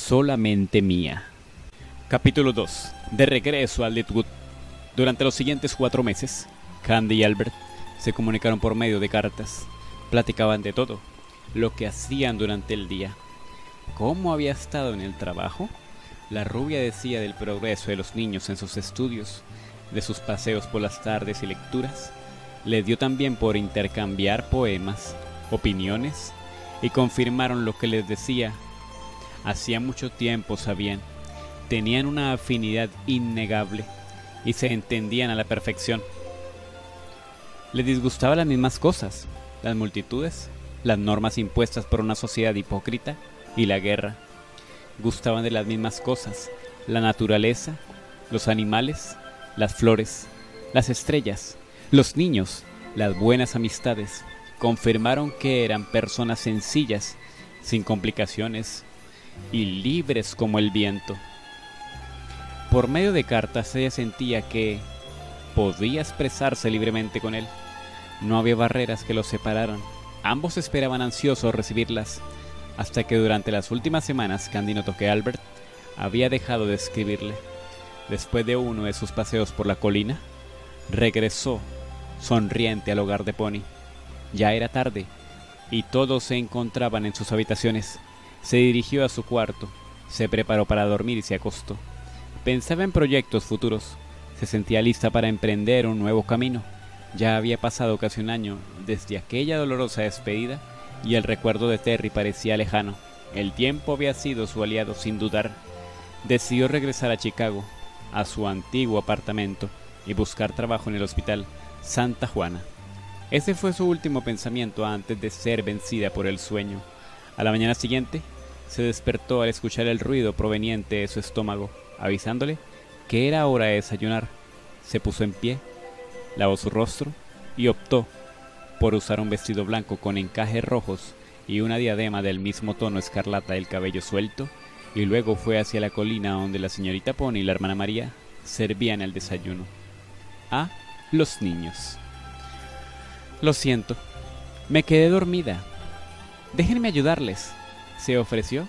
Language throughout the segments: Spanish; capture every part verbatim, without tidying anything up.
solamente mía. Capítulo dos. De regreso a Litwood. Durante los siguientes cuatro meses, Candy y Albert se comunicaron por medio de cartas. Platicaban de todo, lo que hacían durante el día, cómo había estado en el trabajo. La rubia decía del progreso de los niños en sus estudios, de sus paseos por las tardes y lecturas. Le dio también por intercambiar poemas, opiniones, y confirmaron lo que les decía. Hacía mucho tiempo sabían, tenían una afinidad innegable y se entendían a la perfección. Les disgustaban las mismas cosas, las multitudes, las normas impuestas por una sociedad hipócrita y la guerra. Gustaban de las mismas cosas, la naturaleza, los animales, las flores, las estrellas, los niños, las buenas amistades. Confirmaron que eran personas sencillas, sin complicaciones y libres como el viento. Por medio de cartas ella sentía que podía expresarse libremente con él. No había barreras que los separaran. Ambos esperaban ansiosos recibirlas, hasta que durante las últimas semanas Candy notó que Albert había dejado de escribirle. Después de uno de sus paseos por la colina, regresó sonriente al hogar de Pony. Ya era tarde, y todos se encontraban en sus habitaciones. Se dirigió a su cuarto, se preparó para dormir y se acostó. Pensaba en proyectos futuros. Se sentía lista para emprender un nuevo camino. Ya había pasado casi un año desde aquella dolorosa despedida, y el recuerdo de Terry parecía lejano. El tiempo había sido su aliado sin dudar. Decidió regresar a Chicago, a su antiguo apartamento, y buscar trabajo en el hospital Santa Juana. Ese fue su último pensamiento antes de ser vencida por el sueño. A la mañana siguiente, se despertó al escuchar el ruido proveniente de su estómago, avisándole que era hora de desayunar. Se puso en pie, lavó su rostro y optó por usar un vestido blanco con encajes rojos y una diadema del mismo tono escarlata del cabello suelto, y luego fue hacia la colina donde la señorita Pony y la hermana María servían el desayuno a los niños. Lo siento, me quedé dormida. Déjenme ayudarles, se ofreció.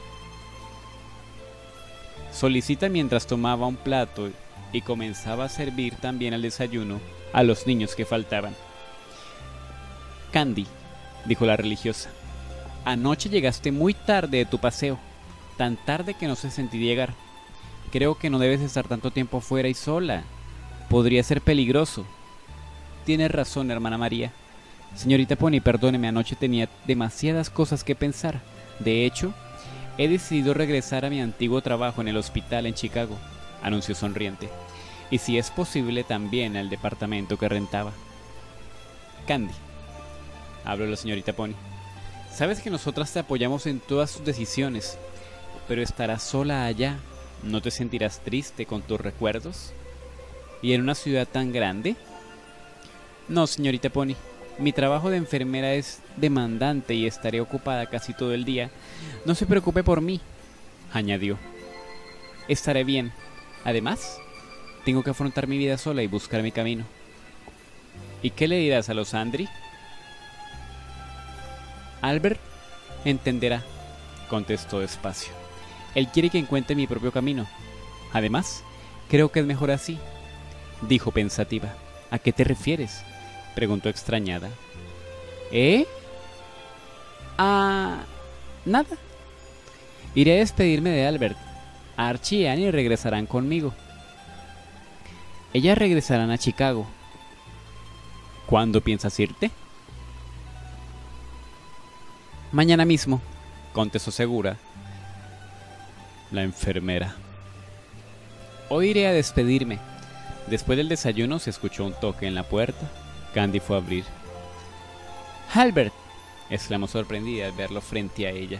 Solicita mientras tomaba un plato y comenzaba a servir también el desayuno a los niños que faltaban. Candy, dijo la religiosa, anoche llegaste muy tarde de tu paseo, tan tarde que no se sentí llegar. Creo que no debes estar tanto tiempo fuera y sola. Podría ser peligroso. Tienes razón, hermana María. Señorita Pony, perdóneme, anoche tenía demasiadas cosas que pensar. De hecho, he decidido regresar a mi antiguo trabajo en el hospital en Chicago, anunció sonriente. Y si es posible también al departamento que rentaba. Candy, habló la señorita Pony, sabes que nosotras te apoyamos en todas tus decisiones, pero estarás sola allá. ¿No te sentirás triste con tus recuerdos? ¿Y en una ciudad tan grande? No, señorita Pony. Mi trabajo de enfermera es demandante y estaré ocupada casi todo el día. No se preocupe por mí, añadió. Estaré bien. Además, tengo que afrontar mi vida sola y buscar mi camino. ¿Y qué le dirás a los Andri? Albert entenderá, contestó despacio. Él quiere que encuentre mi propio camino. Además, creo que es mejor así, dijo pensativa. ¿A qué te refieres?, preguntó extrañada. ¿Eh? Ah, nada. Iré a despedirme de Albert. Archie y Annie regresarán conmigo. Ellas regresarán a Chicago. ¿Cuándo piensas irte? Mañana mismo, contestó segura la enfermera. Hoy iré a despedirme. Después del desayuno se escuchó un toque en la puerta. Candy fue a abrir. ¡Albert!, exclamó sorprendida al verlo frente a ella.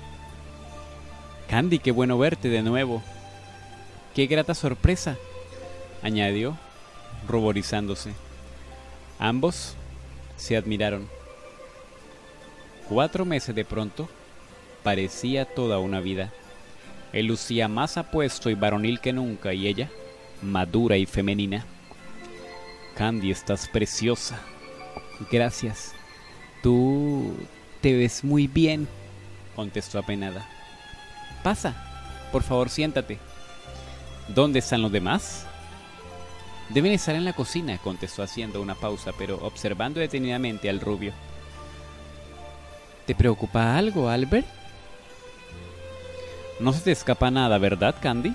Candy, qué bueno verte de nuevo. ¡Qué grata sorpresa!, añadió, ruborizándose. Ambos se admiraron. Cuatro meses de pronto parecía toda una vida. Él lucía más apuesto y varonil que nunca, y ella, madura y femenina. Candy, estás preciosa. Gracias. Tú te ves muy bien, contestó apenada. Pasa, por favor siéntate. ¿Dónde están los demás? Deben estar en la cocina, contestó haciendo una pausa, pero observando detenidamente al rubio. ¿Te preocupa algo, Albert? No se te escapa nada, ¿verdad, Candy?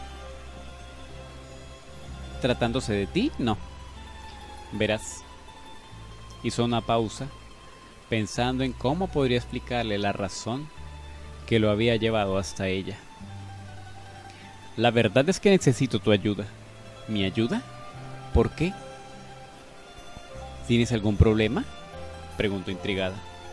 ¿Tratándose de ti? No. Verás. Hizo una pausa, pensando en cómo podría explicarle la razón que lo había llevado hasta ella. La verdad es que necesito tu ayuda. ¿Mi ayuda? ¿Por qué? ¿Tienes algún problema?, preguntó intrigada.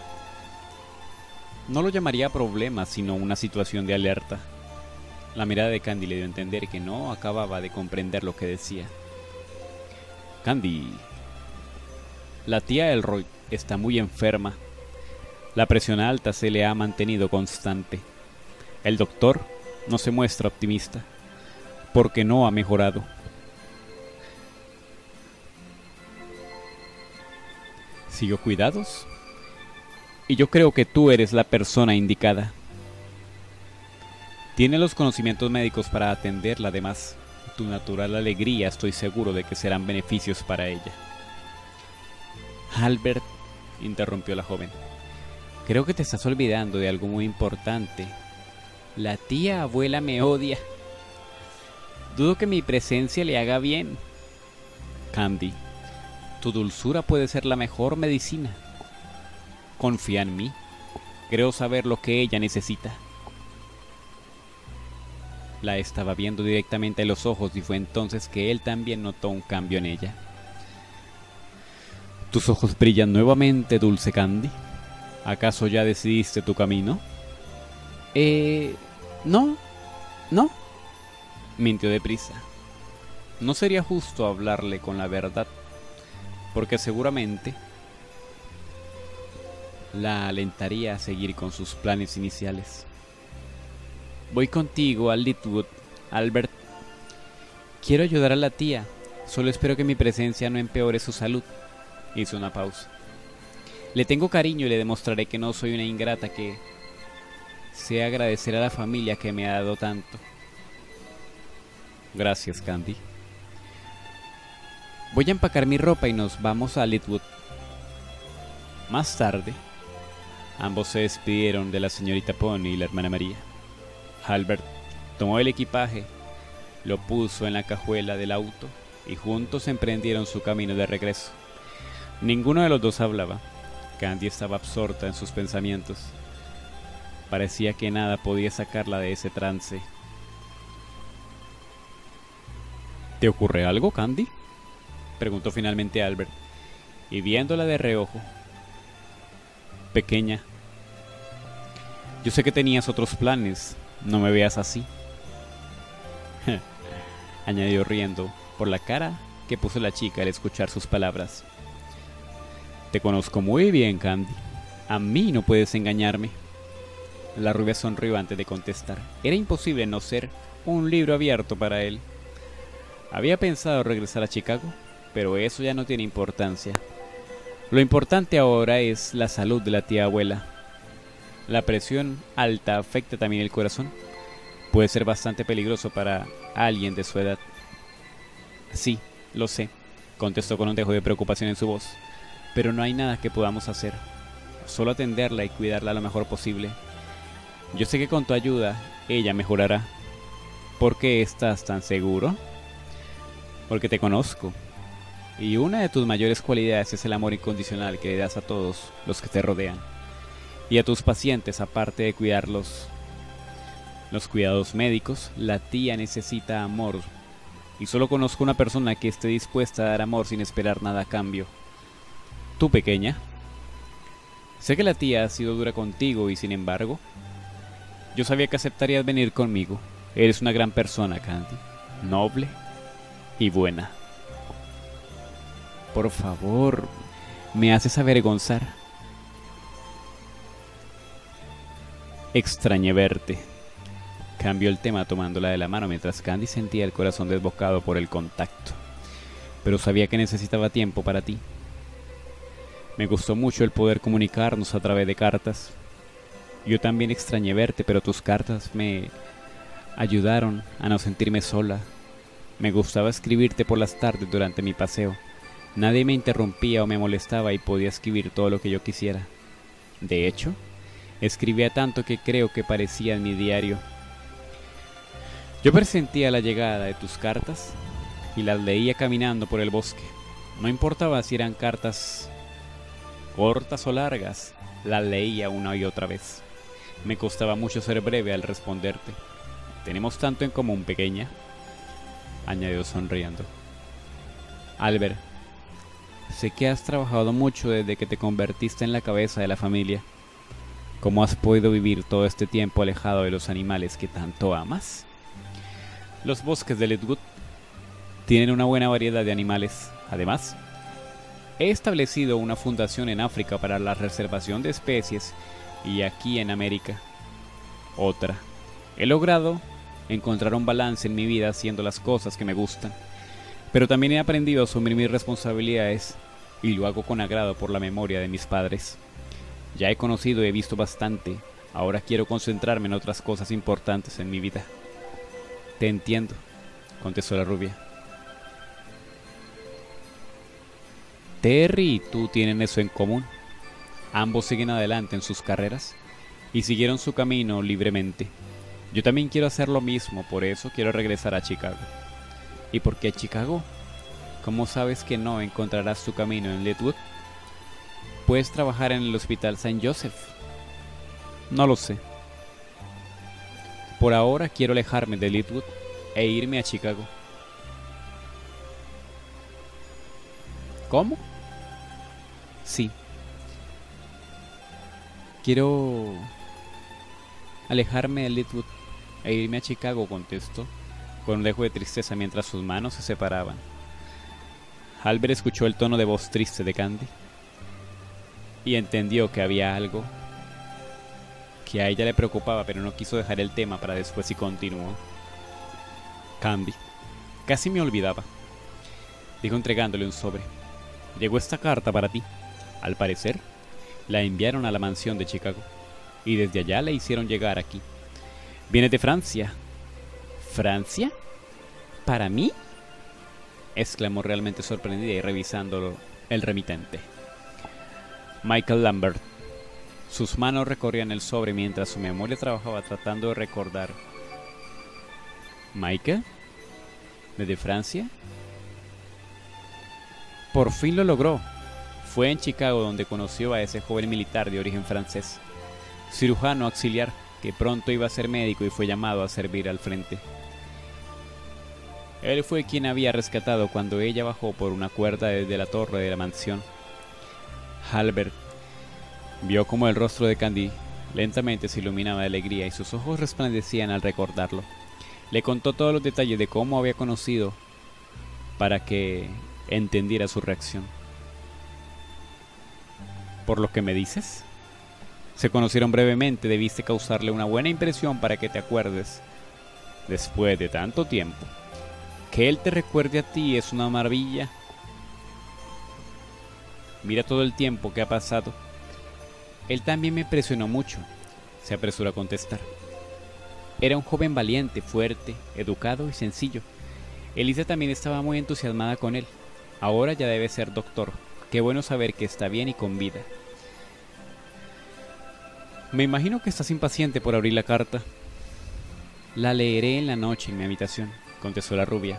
No lo llamaría problema, sino una situación de alerta. La mirada de Candy le dio a entender que no acababa de comprender lo que decía. Candy, la tía Elroy está muy enferma. La presión alta se le ha mantenido constante. El doctor no se muestra optimista, porque no ha mejorado. ¿Siguió cuidados? Y yo creo que tú eres la persona indicada. Tiene los conocimientos médicos para atenderla, además. Tu natural alegría estoy seguro de que serán beneficios para ella. Albert, interrumpió la joven, creo que te estás olvidando de algo muy importante. La tía abuela me odia. Dudo que mi presencia le haga bien. Candy, tu dulzura puede ser la mejor medicina. Confía en mí. Creo saber lo que ella necesita. La estaba viendo directamente a los ojos y fue entonces que él también notó un cambio en ella. ¿Tus ojos brillan nuevamente, dulce Candy? ¿Acaso ya decidiste tu camino? Eh... No, no, mintió deprisa. No sería justo hablarle con la verdad, porque seguramente la alentaría a seguir con sus planes iniciales. Voy contigo a Litwood, Albert. Quiero ayudar a la tía, solo espero que mi presencia no empeore su salud. Hizo una pausa. Le tengo cariño y le demostraré que no soy una ingrata, que sé agradecer a la familia que me ha dado tanto. Gracias, Candy. Voy a empacar mi ropa y nos vamos a Litwood. Más tarde, ambos se despidieron de la señorita Pony y la hermana María. Albert tomó el equipaje, lo puso en la cajuela del auto y juntos emprendieron su camino de regreso. Ninguno de los dos hablaba. Candy estaba absorta en sus pensamientos. Parecía que nada podía sacarla de ese trance. ¿Te ocurre algo, Candy?, preguntó finalmente Albert, y viéndola de reojo. Pequeña, yo sé que tenías otros planes, no me veas así, añadió riendo por la cara que puso la chica al escuchar sus palabras. Te conozco muy bien, Candy. A mí no puedes engañarme. La rubia sonrió antes de contestar. Era imposible no ser un libro abierto para él. Había pensado regresar a Chicago, pero eso ya no tiene importancia. Lo importante ahora es la salud de la tía abuela. La presión alta afecta también el corazón. Puede ser bastante peligroso para alguien de su edad. Sí, lo sé, contestó con un dejo de preocupación en su voz. Pero no hay nada que podamos hacer. Solo atenderla y cuidarla lo mejor posible. Yo sé que con tu ayuda, ella mejorará. ¿Por qué estás tan seguro? Porque te conozco. Y una de tus mayores cualidades es el amor incondicional que le das a todos los que te rodean. Y a tus pacientes, aparte de cuidarlos, los cuidados médicos, la tía necesita amor. Y solo conozco una persona que esté dispuesta a dar amor sin esperar nada a cambio. Tú, pequeña. Sé que la tía ha sido dura contigo y sin embargo, yo sabía que aceptarías venir conmigo. Eres una gran persona, Candy. Noble y buena. Por favor, me haces avergonzar. Extrañé verte. Cambió el tema tomándola de la mano mientras Candy sentía el corazón desbocado por el contacto. Pero sabía que necesitaba tiempo para ti. Me gustó mucho el poder comunicarnos a través de cartas. Yo también extrañé verte, pero tus cartas me ayudaron a no sentirme sola. Me gustaba escribirte por las tardes durante mi paseo. Nadie me interrumpía o me molestaba y podía escribir todo lo que yo quisiera. De hecho, escribía tanto que creo que parecía en mi diario. Yo presentía la llegada de tus cartas y las leía caminando por el bosque. No importaba si eran cartas cortas o largas, las leía una y otra vez. Me costaba mucho ser breve al responderte. Tenemos tanto en común, pequeña, añadió sonriendo. Albert, sé que has trabajado mucho desde que te convertiste en la cabeza de la familia. ¿Cómo has podido vivir todo este tiempo alejado de los animales que tanto amas? Los bosques de Letwood tienen una buena variedad de animales. Además, he establecido una fundación en África para la reservación de especies y aquí en América otra. He logrado encontrar un balance en mi vida haciendo las cosas que me gustan, pero también he aprendido a asumir mis responsabilidades y lo hago con agrado por la memoria de mis padres. Ya he conocido y he visto bastante, ahora quiero concentrarme en otras cosas importantes en mi vida. Te entiendo, contestó la rubia. Terry y tú tienen eso en común. Ambos siguen adelante en sus carreras y siguieron su camino libremente. Yo también quiero hacer lo mismo, por eso quiero regresar a Chicago. ¿Y por qué Chicago? ¿Cómo sabes que no encontrarás tu camino en Letwood? ¿Puedes trabajar en el Hospital Saint Joseph? No lo sé. Por ahora quiero alejarme de Letwood e irme a Chicago. ¿Cómo? Sí. Quiero alejarme de Letwood e irme a Chicago, contestó, con un dejo de tristeza mientras sus manos se separaban. Albert escuchó el tono de voz triste de Candy y entendió que había algo que a ella le preocupaba, pero no quiso dejar el tema para después y continuó. Candy, casi me olvidaba, dijo entregándole un sobre. Llegó esta carta para ti. Al parecer, la enviaron a la mansión de Chicago y desde allá la hicieron llegar aquí. Viene de Francia. ¿Francia? ¿Para mí?, exclamó realmente sorprendida y revisando el remitente. Michael Lambert. Sus manos recorrían el sobre mientras su memoria trabajaba tratando de recordar. ¿Michael? ¿Desde Francia? Por fin lo logró. Fue en Chicago donde conoció a ese joven militar de origen francés, cirujano auxiliar, que pronto iba a ser médico y fue llamado a servir al frente. Él fue quien había rescatado cuando ella bajó por una cuerda desde la torre de la mansión. Albert vio como el rostro de Candy lentamente se iluminaba de alegría y sus ojos resplandecían al recordarlo. Le contó todos los detalles de cómo había conocido para que entendiera su reacción. ¿Por lo que me dices? Se conocieron brevemente, debiste causarle una buena impresión para que te acuerdes. Después de tanto tiempo, que él te recuerde a ti es una maravilla. Mira todo el tiempo que ha pasado. Él también me impresionó mucho, se apresuró a contestar. Era un joven valiente, fuerte, educado y sencillo. Elisa también estaba muy entusiasmada con él. Ahora ya debe ser doctor. Qué bueno saber que está bien y con vida. Me imagino que estás impaciente por abrir la carta. La leeré en la noche en mi habitación, contestó la rubia.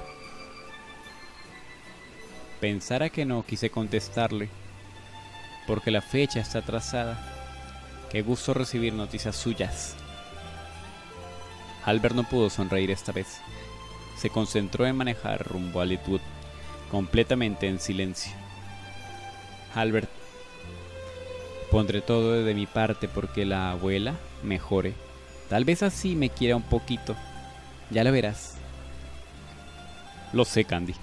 Pensara que no quise contestarle, porque la fecha está atrasada. Qué gusto recibir noticias suyas. Albert no pudo sonreír esta vez. Se concentró en manejar rumbo a Letwood, completamente en silencio. Albert, pondré todo de mi parte porque la abuela mejore. Tal vez así me quiera un poquito. Ya lo verás. Lo sé, Candy.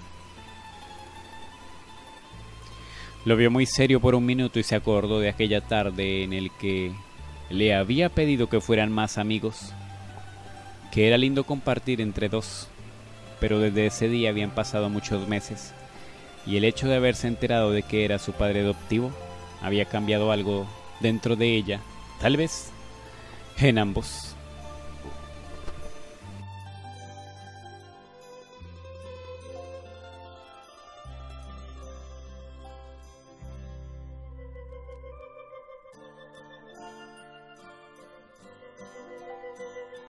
Lo vio muy serio por un minuto y se acordó de aquella tarde en el que le había pedido que fueran más amigos, que era lindo compartir entre dos, pero desde ese día habían pasado muchos meses, y el hecho de haberse enterado de que era su padre adoptivo había cambiado algo dentro de ella, tal vez en ambos.